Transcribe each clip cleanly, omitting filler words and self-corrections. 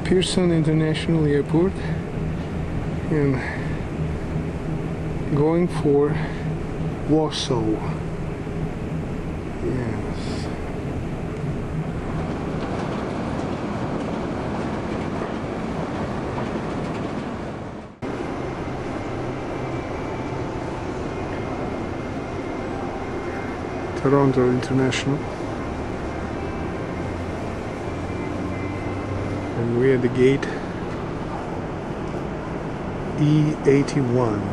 Pearson International Airport and going for Warsaw. Yes. Toronto International. And we're at the gate E81.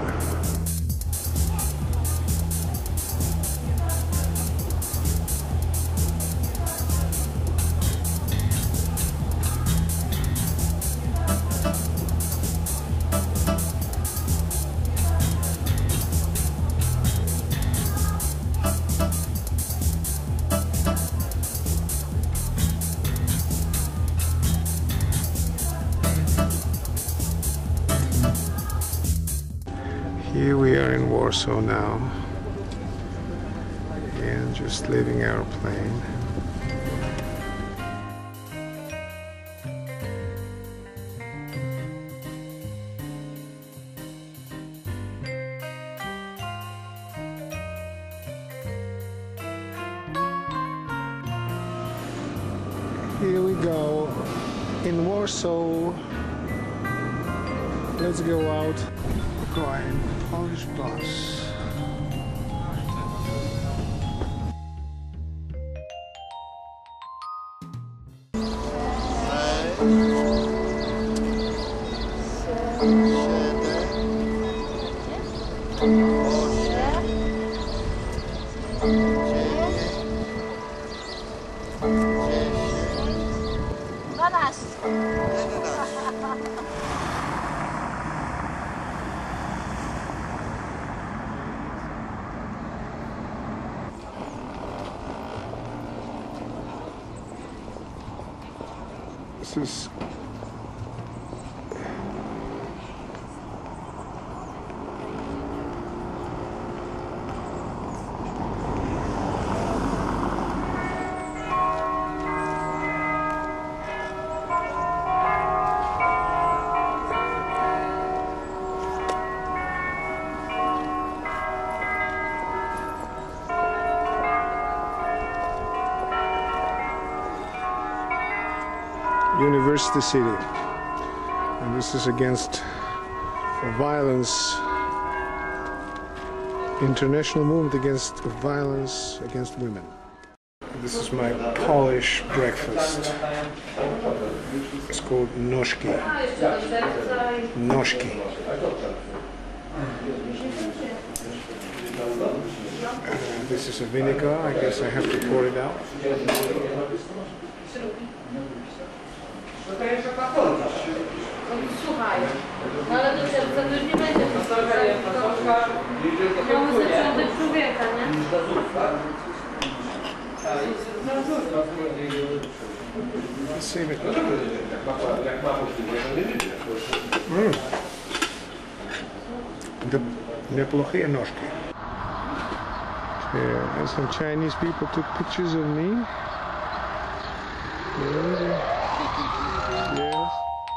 Here we are in Warsaw now, and just leaving our plane. Here we go in Warsaw. Let's go out. Going Polish bus. This is University City, and this is against violence, international movement against violence against women. This is my Polish breakfast. It's called nożki. Nożki. This is a vinegar. I guess I have to pour it out. Słuchaj, no ale to już nie będzie. Mamy zaczątek człowieka, nie? Save it. Неплохие ножки. Yeah, and some Chinese people took pictures of me. Yes.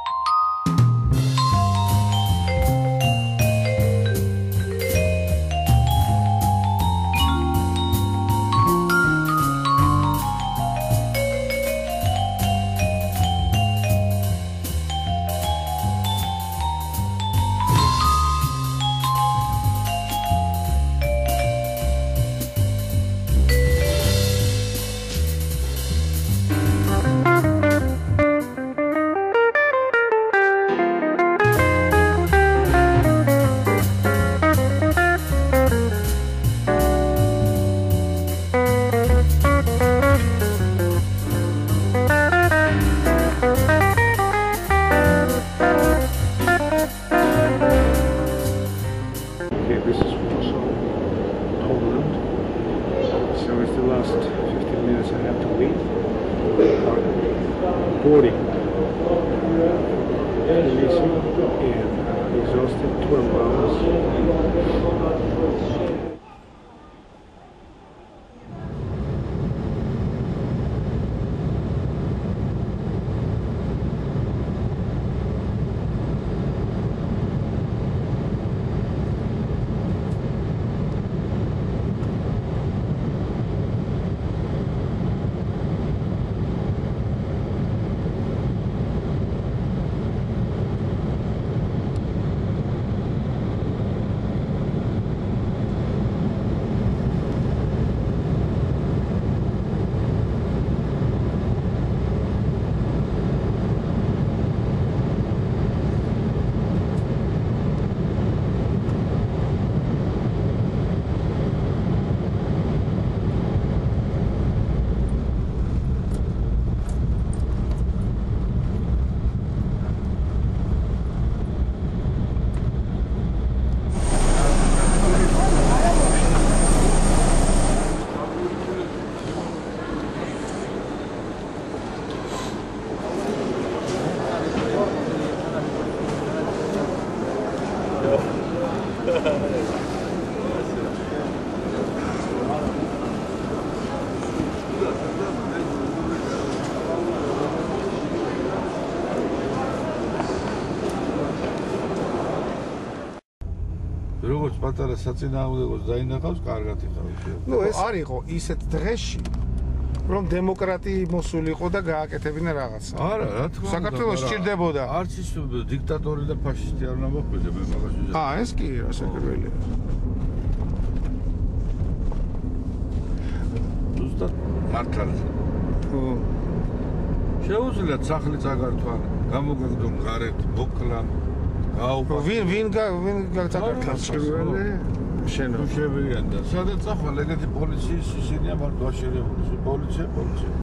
This is Warsaw, Poland. So it's the last 15 minutes I have to wait. Boarding. Easy and exhausted, 12 hours. როგორც პატარა საწინააღმდეგოს დაინახავს, კარგად იხავს. ნუ ეს არ იყო ისეთ დღეში, რომ დემოკრატია მოსულიყო და გააკეთებინა რაღაცა. არა, რა თქმა უნდა. საქართველოს სჭირდებოდა. არც ის დიქტატორი და ფაშისტი არ უნდა მოხვიდე მე მაგაში. ეს კი რასაკვირველია. ზუსტად მართალია. შეუძლიათ სახლი წაგართვა, გამოგაგდონ გარეთ, მოკლან, გაუყო. ვინ გაგწაკართავს პირველი? შენო. შევიან და სადაც ახლა ეგეთი პოლიციის ისინია მარტო აშენებული. პოლიცია